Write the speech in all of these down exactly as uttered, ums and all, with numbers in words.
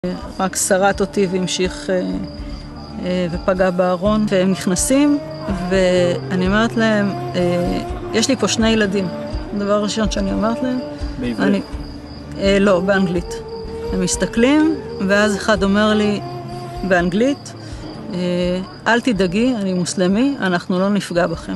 רק שרת אותי והמשיך ופגע בארון, והם נכנסים ואני אומרת להם, יש לי פה שני ילדים. הדבר הראשון שאני אומרת להם, בעברית? אני, לא, באנגלית. הם מסתכלים ואז אחד אומר לי באנגלית, אל תדאגי, אני מוסלמי, אנחנו לא נפגע בכם.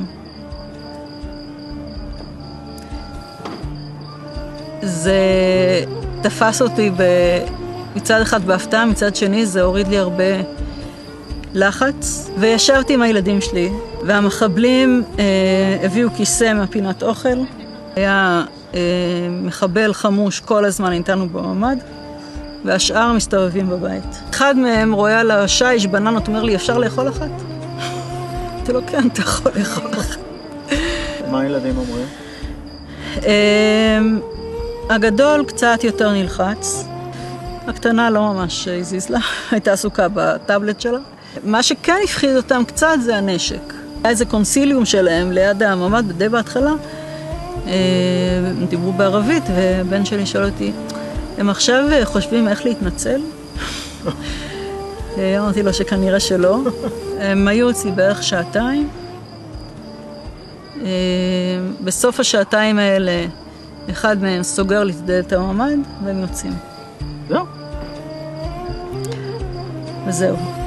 זה תפס אותי ב... מצד אחד בהפתעה, מצד שני זה הוריד לי הרבה לחץ. וישבתי עם הילדים שלי, והמחבלים אה, הביאו כיסא מהפינת אוכל. היה אה, מחבל חמוש כל הזמן איתנו בממ"ד, והשאר מסתובבים בבית. אחד מהם רואה על השיש בננות, אומר לי, אפשר לאכול אחת? אמרתי לו, כן, אתה יכול לאכול אחת. מה הילדים אומרים? אה, הגדול קצת יותר נלחץ. הקטנה לא ממש הזיז לה, הייתה עסוקה בטאבלט שלה. מה שכן הפחיד אותם קצת זה הנשק. היה איזה קונסיליום שלהם ליד הממ"ד בדי בהתחלה. הם דיברו בערבית, ובן שלי שואל אותי, הם עכשיו חושבים איך להתנצל? אמרתי לו שכנראה שלא. הם היו אצלי בערך שעתיים. בסוף השעתיים האלה, אחד מהם סוגר לי את דלת הממ"ד, והם יוצאים. זהו. וזהו.